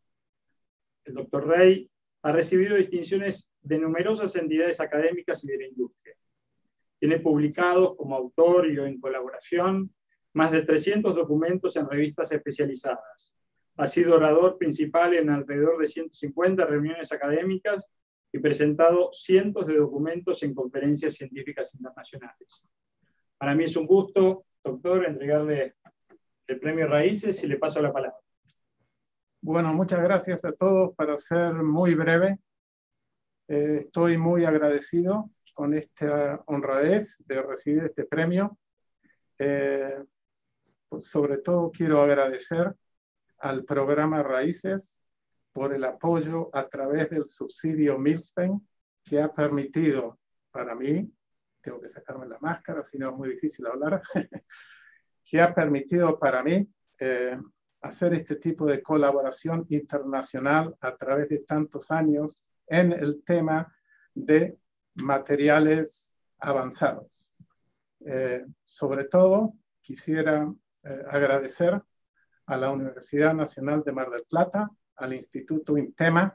El doctor Rey ha recibido distinciones de numerosas entidades académicas y de la industria. Tiene publicados como autor y o en colaboración más de trescientos documentos en revistas especializadas. Ha sido orador principal en alrededor de ciento cincuenta reuniones académicas y presentado cientos de documentos en conferencias científicas internacionales. Para mí es un gusto, doctor, entregarle el premio Raíces y le paso la palabra. Bueno, muchas gracias a todos. Para ser muy breve, eh, estoy muy agradecido con esta honradez de recibir este premio. Eh, pues sobre todo quiero agradecer al programa Raíces por el apoyo a través del subsidio Milstein, que ha permitido para mí, tengo que sacarme la máscara, si no es muy difícil hablar, que ha permitido para mí eh, hacer este tipo de colaboración internacional a través de tantos años en el tema de materiales avanzados. Eh, sobre todo, quisiera eh, agradecer a la Universidad Nacional de Mar del Plata, al Instituto INTEMA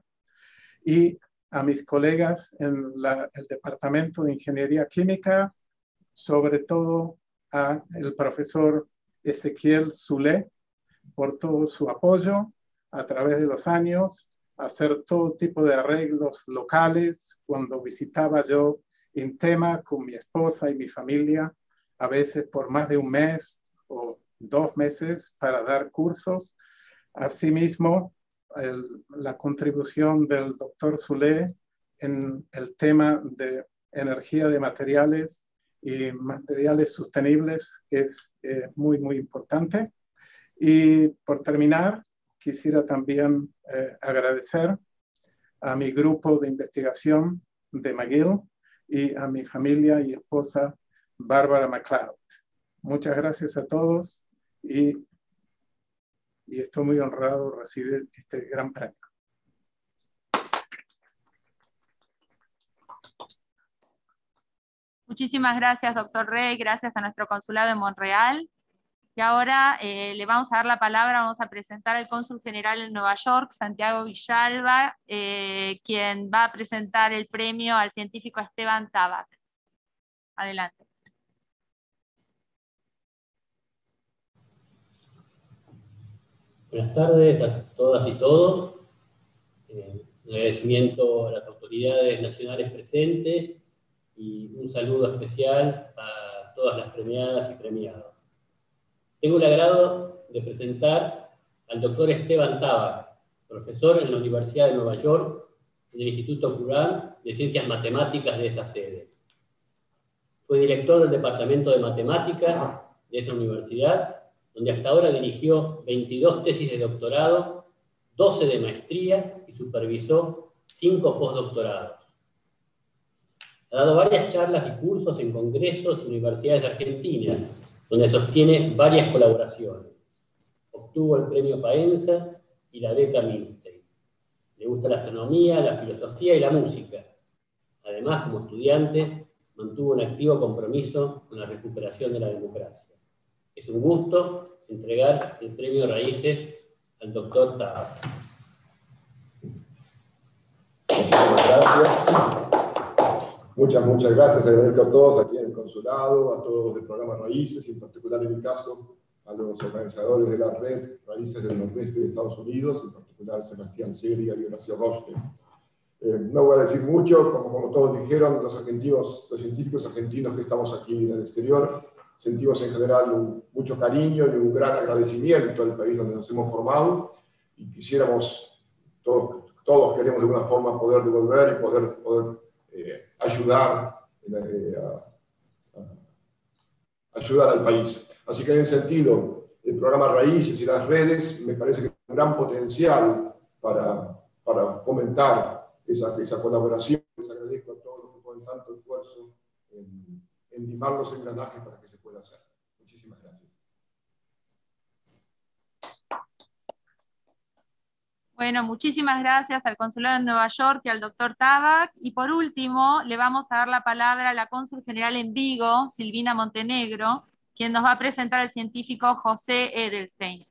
y a mis colegas en la, el Departamento de Ingeniería Química, sobre todo a el profesor Ezequiel Zulé, por todo su apoyo a través de los años, hacer todo tipo de arreglos locales. Cuando visitaba yo INTEMA con mi esposa y mi familia, a veces por más de un mes o dos meses para dar cursos. Asimismo, el, la contribución del doctor Zulé en el tema de energía de materiales y materiales sostenibles es eh, muy, muy importante. Y por terminar, quisiera también eh, agradecer a mi grupo de investigación de McGill y a mi familia y esposa Bárbara MacLeod. Muchas gracias a todos y, y estoy muy honrado de recibir este gran premio. Muchísimas gracias, doctor Rey, gracias a nuestro consulado en Montreal. Y ahora eh, le vamos a dar la palabra, vamos a presentar al cónsul general en Nueva York, Santiago Villalba, eh, quien va a presentar el premio al científico Esteban Tabac. Adelante. Buenas tardes a todas y todos. Eh, un agradecimiento a las autoridades nacionales presentes y un saludo especial a todas las premiadas y premiados. Tengo el agrado de presentar al doctor Esteban Tabac, profesor en la Universidad de Nueva York, en el Instituto Curran de Ciencias Matemáticas de esa sede. Fue director del Departamento de Matemáticas de esa universidad, donde hasta ahora dirigió veintidós tesis de doctorado, doce de maestría y supervisó cinco postdoctorados. Ha dado varias charlas y cursos en congresos y universidades argentinas, donde sostiene varias colaboraciones. Obtuvo el premio Paenza y la beca Milstein. Le gusta la astronomía, la filosofía y la música. Además, como estudiante, mantuvo un activo compromiso con la recuperación de la democracia. Es un gusto entregar el premio Raíces al doctor Tabak. Muchísimas gracias. Muchas, muchas gracias. Agradezco a todos aquí en el consulado, a todos del programa Raíces, y en particular en mi caso a los organizadores de la red Raíces del Nordeste de Estados Unidos, en particular Sebastián Seria y Horacio Roste. Eh, no voy a decir mucho, como, como todos dijeron, los argentinos, los científicos argentinos que estamos aquí en el exterior, sentimos en general un, mucho cariño y un gran agradecimiento al país donde nos hemos formado, y quisiéramos, todos, todos queremos de alguna forma poder devolver y poder, poder eh, ayudar, eh, a, a ayudar al país. Así que en ese sentido, el programa Raíces y las redes me parece que tiene un gran potencial para, para fomentar esa, esa colaboración. Les agradezco a todos los que ponen tanto esfuerzo en, en limar los engranajes para que se pueda hacer. Muchísimas gracias. Bueno, muchísimas gracias al Consulado de Nueva York y al doctor Tabak. Y por último, le vamos a dar la palabra a la cónsul general en Vigo, Silvina Montenegro, quien nos va a presentar al científico José Edelstein.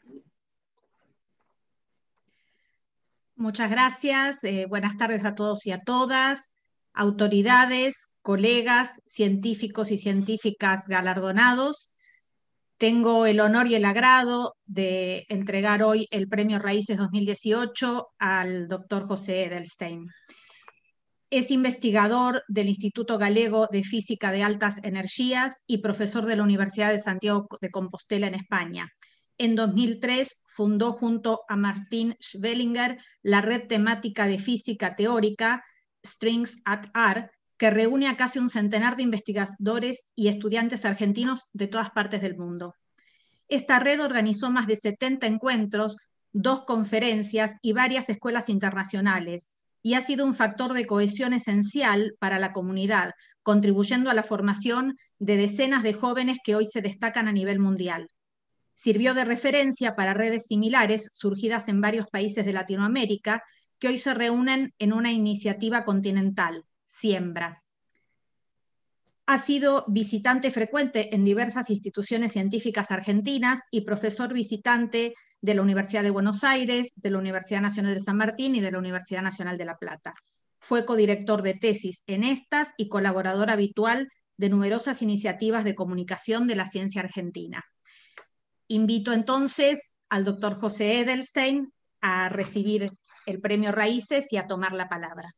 Muchas gracias. Eh, buenas tardes a todos y a todas, autoridades, colegas, científicos y científicas galardonados. Tengo el honor y el agrado de entregar hoy el Premio Raíces dos mil dieciocho al doctor José Edelstein. Es investigador del Instituto Galego de Física de Altas Energías y profesor de la Universidad de Santiago de Compostela en España. En dos mil tres fundó junto a Martin Schwellinger la red temática de física teórica Strings at R, que reúne a casi un centenar de investigadores y estudiantes argentinos de todas partes del mundo. Esta red organizó más de setenta encuentros, dos conferencias y varias escuelas internacionales, y ha sido un factor de cohesión esencial para la comunidad, contribuyendo a la formación de decenas de jóvenes que hoy se destacan a nivel mundial. Sirvió de referencia para redes similares surgidas en varios países de Latinoamérica que hoy se reúnen en una iniciativa continental, Siembra. Ha sido visitante frecuente en diversas instituciones científicas argentinas y profesor visitante de la Universidad de Buenos Aires, de la Universidad Nacional de San Martín y de la Universidad Nacional de La Plata. Fue codirector de tesis en estas y colaborador habitual de numerosas iniciativas de comunicación de la ciencia argentina. Invito entonces al doctor José Edelstein a recibir el Premio Raíces y a tomar la palabra.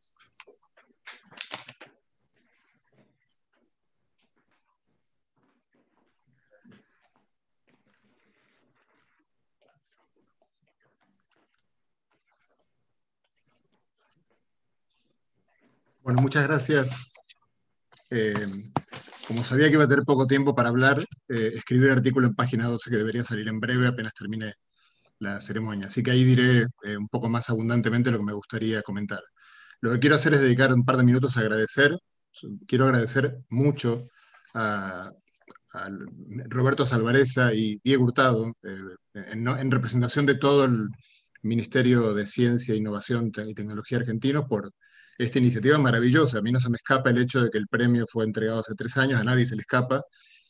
Bueno, muchas gracias. Eh, como sabía que iba a tener poco tiempo para hablar, eh, escribí un artículo en página doce que debería salir en breve apenas termine la ceremonia. Así que ahí diré eh, un poco más abundantemente lo que me gustaría comentar. Lo que quiero hacer es dedicar un par de minutos a agradecer. Quiero agradecer mucho a, a Roberto Salvareza y Diego Hurtado, eh, en, en representación de todo el Ministerio de Ciencia, Innovación y Tecnología argentino, por esta iniciativa maravillosa. A mí no se me escapa el hecho de que el premio fue entregado hace tres años, a nadie se le escapa,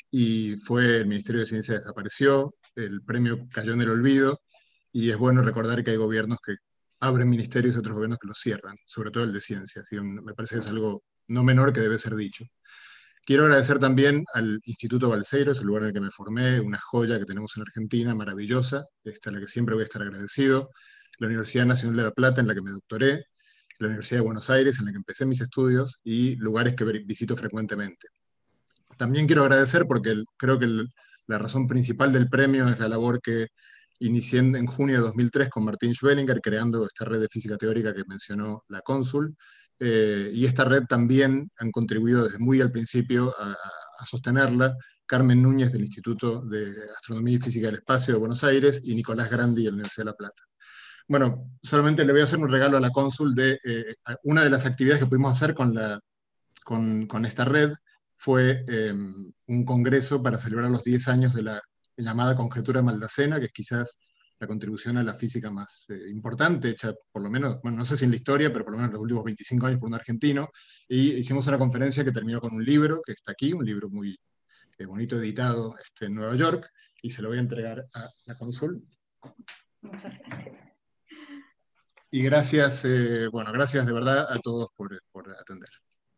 y fue el Ministerio de Ciencia desapareció, el premio cayó en el olvido, y es bueno recordar que hay gobiernos que abren ministerios y otros gobiernos que los cierran, sobre todo el de Ciencia. Así que me parece que es algo no menor que debe ser dicho. Quiero agradecer también al Instituto Balseiros, el lugar en el que me formé, una joya que tenemos en Argentina, maravillosa, esta a la que siempre voy a estar agradecido, la Universidad Nacional de La Plata, en la que me doctoré, la Universidad de Buenos Aires, en la que empecé mis estudios, y lugares que visito frecuentemente. También quiero agradecer porque el, creo que el, la razón principal del premio es la labor que inicié en junio de dos mil tres con Martin Schwellinger, creando esta red de física teórica que mencionó la cónsul, eh, y esta red también han contribuido desde muy al principio a, a sostenerla Carmen Núñez del Instituto de Astronomía y Física del Espacio de Buenos Aires y Nicolás Grandi de la Universidad de La Plata. Bueno, solamente le voy a hacer un regalo a la cónsul de eh, una de las actividades que pudimos hacer con, la, con, con esta red fue eh, un congreso para celebrar los diez años de la llamada conjetura de Maldacena, que es quizás la contribución a la física más eh, importante, hecha por lo menos, bueno, no sé si en la historia, pero por lo menos en los últimos veinticinco años por un argentino, y hicimos una conferencia que terminó con un libro, que está aquí, un libro muy eh, bonito editado este, en Nueva York, y se lo voy a entregar a la cónsul. Muchas gracias. Y gracias, eh, bueno, gracias de verdad a todos por, por atender.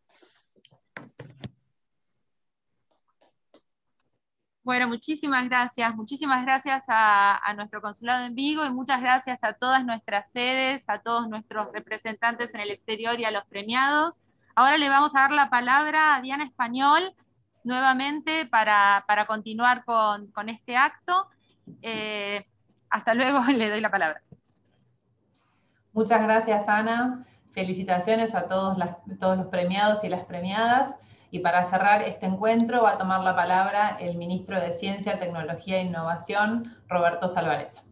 Bueno, muchísimas gracias. Muchísimas gracias a, a nuestro consulado en Vigo y muchas gracias a todas nuestras sedes, a todos nuestros representantes en el exterior y a los premiados. Ahora le vamos a dar la palabra a Diana Español nuevamente para, para continuar con, con este acto. Eh, hasta luego, le doy la palabra. Muchas gracias, Ana. Felicitaciones a todos, las, todos los premiados y las premiadas. Y para cerrar este encuentro va a tomar la palabra el ministro de Ciencia, Tecnología e Innovación, Roberto Salvarezza.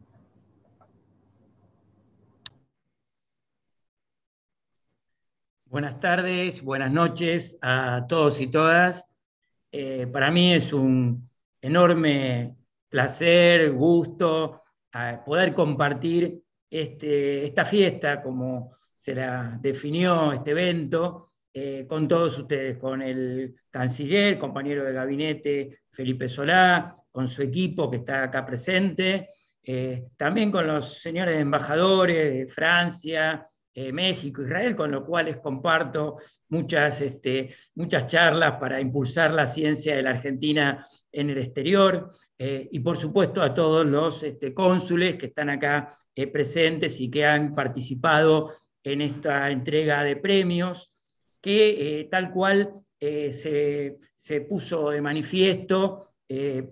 Buenas tardes, buenas noches a todos y todas. Eh, para mí es un enorme placer, gusto, eh, poder compartir este, esta fiesta, como se la definió este evento, Eh, con todos ustedes, con el canciller, compañero de gabinete Felipe Solá, con su equipo que está acá presente, eh, también con los señores embajadores de Francia, eh, México, Israel, con los cuales comparto muchas, este, muchas charlas para impulsar la ciencia de la Argentina en el exterior, eh, y por supuesto a todos los este, cónsules que están acá eh, presentes y que han participado en esta entrega de premios, que eh, tal cual eh, se, se puso de manifiesto, eh,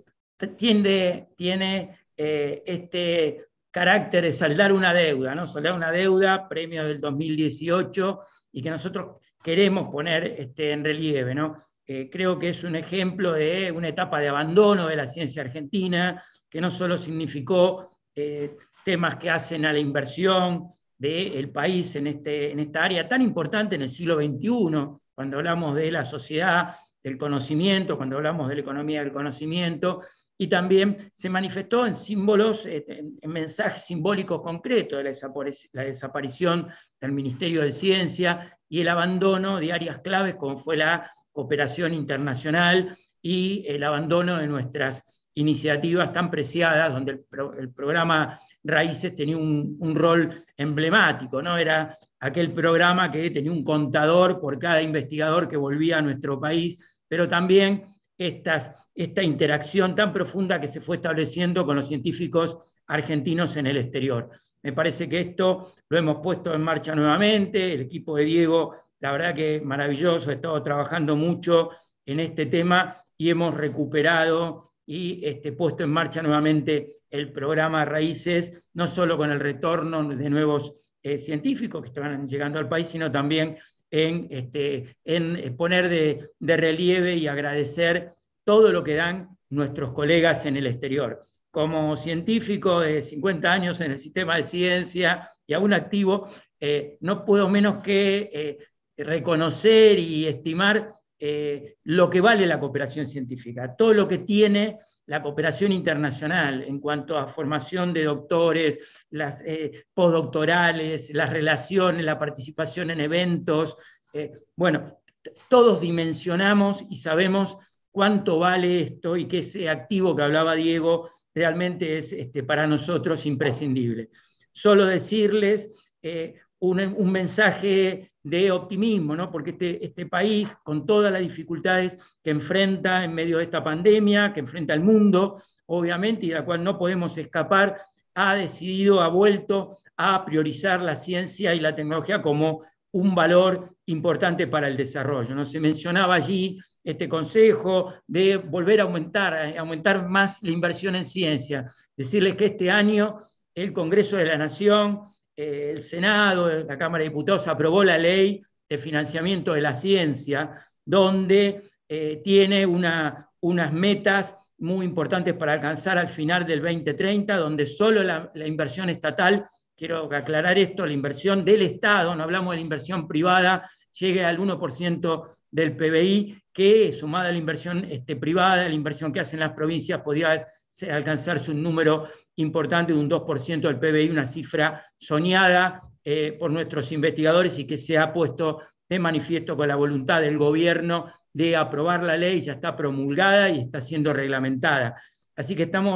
tiende, tiene eh, este carácter de saldar una deuda, ¿no? Saldar una deuda, premio del dos mil dieciocho, y que nosotros queremos poner este, en relieve, ¿no? Eh, creo que es un ejemplo de una etapa de abandono de la ciencia argentina, que no solo significó eh, temas que hacen a la inversión del país en, este, en esta área tan importante en el siglo veintiuno, cuando hablamos de la sociedad del conocimiento, cuando hablamos de la economía del conocimiento, y también se manifestó en símbolos, en, en mensajes simbólicos concretos de la, desaparición, la desaparición del Ministerio de Ciencia y el abandono de áreas claves como fue la cooperación internacional y el abandono de nuestras iniciativas tan preciadas, donde el, pro, el programa Raíces tenía un, un rol emblemático, ¿no? Era aquel programa que tenía un contador por cada investigador que volvía a nuestro país, pero también estas, esta interacción tan profunda que se fue estableciendo con los científicos argentinos en el exterior. Me parece que esto lo hemos puesto en marcha nuevamente, el equipo de Diego, la verdad que maravilloso, he estado trabajando mucho en este tema y hemos recuperado y este, puesto en marcha nuevamente el programa Raíces, no solo con el retorno de nuevos eh, científicos que estaban llegando al país, sino también en, este, en poner de, de relieve y agradecer todo lo que dan nuestros colegas en el exterior. Como científico de cincuenta años en el sistema de ciencia y aún activo, eh, no puedo menos que eh, reconocer y estimar Eh, lo que vale la cooperación científica, todo lo que tiene la cooperación internacional en cuanto a formación de doctores, las eh, postdoctorales, las relaciones, la participación en eventos. Eh, bueno, todos dimensionamos y sabemos cuánto vale esto y que ese activo que hablaba Diego realmente es este, para nosotros imprescindible. Solo decirles eh, un, un mensaje de optimismo, ¿no? Porque este, este país, con todas las dificultades que enfrenta en medio de esta pandemia, que enfrenta el mundo, obviamente, y de la cual no podemos escapar, ha decidido, ha vuelto a priorizar la ciencia y la tecnología como un valor importante para el desarrollo, ¿no? Se mencionaba allí este consejo de volver a aumentar, a aumentar más la inversión en ciencia. Decirles que este año el Congreso de la Nación, el Senado, la Cámara de Diputados aprobó la ley de financiamiento de la ciencia, donde eh, tiene una, unas metas muy importantes para alcanzar al final del veinte treinta, donde solo la, la inversión estatal, quiero aclarar esto, la inversión del Estado, no hablamos de la inversión privada, llegue al uno por ciento del P B I, que sumada a la inversión este, privada, la inversión que hacen las provincias, podría alcanzarse un número importante de un dos por ciento del P B I, una cifra soñada eh, por nuestros investigadores y que se ha puesto de manifiesto con la voluntad del gobierno de aprobar la ley, ya está promulgada y está siendo reglamentada. Así que estamos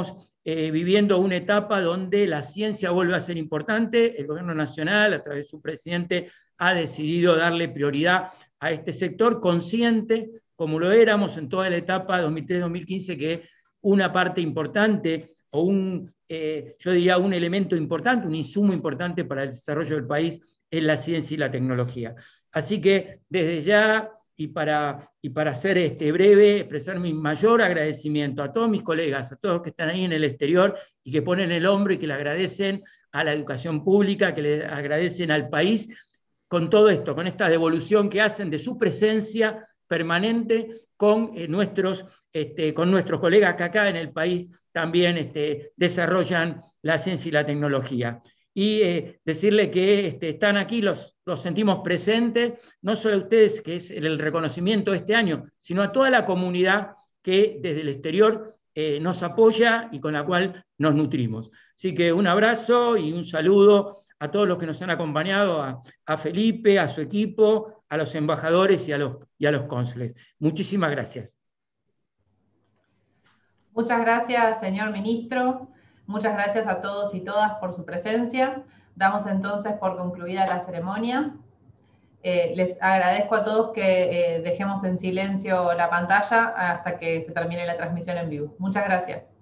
eh, viviendo una etapa donde la ciencia vuelve a ser importante. El gobierno nacional, a través de su presidente, ha decidido darle prioridad a este sector, consciente, como lo éramos en toda la etapa dos mil tres dos mil quince, que una parte importante, o un, eh, yo diría un elemento importante, un insumo importante para el desarrollo del país, es la ciencia y la tecnología. Así que desde ya, y para, y para ser este, breve, expresar mi mayor agradecimiento a todos mis colegas, a todos los que están ahí en el exterior y que ponen el hombro y que le agradecen a la educación pública, que le agradecen al país, con todo esto, con esta devolución que hacen de su presencia permanente con, eh, nuestros, este, con nuestros colegas que acá en el país también este, desarrollan la ciencia y la tecnología. Y eh, decirle que este, están aquí, los, los sentimos presentes, no solo a ustedes, que es el reconocimiento de este año, sino a toda la comunidad que desde el exterior eh, nos apoya y con la cual nos nutrimos. Así que un abrazo y un saludo a todos los que nos han acompañado, a, a Felipe, a su equipo, a los embajadores y a los, y a los cónsules. Muchísimas gracias. Muchas gracias, señor ministro. Muchas gracias a todos y todas por su presencia. Damos entonces por concluida la ceremonia. Eh, les agradezco a todos que eh, dejemos en silencio la pantalla hasta que se termine la transmisión en vivo. Muchas gracias.